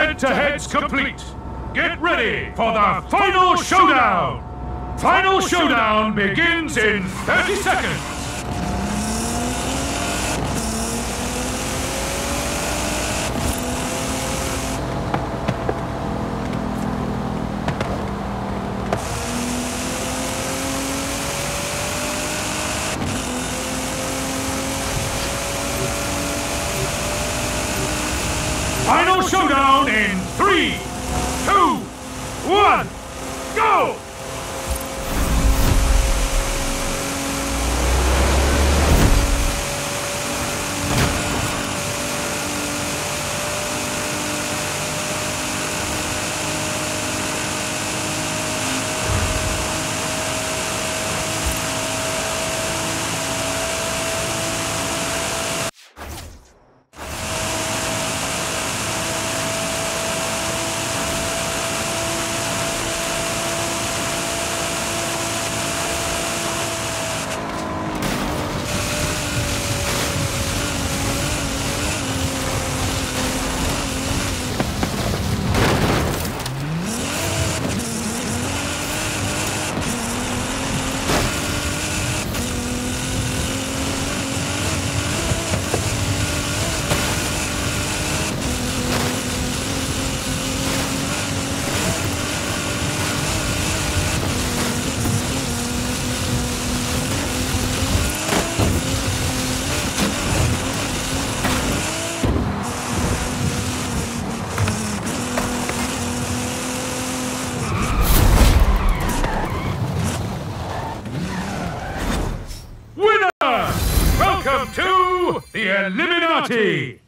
Head-to-head's complete. Get ready for the final showdown! Final showdown begins in 30 seconds. Final showdown in 3, 2, 1, go! Welcome to the Illuminati!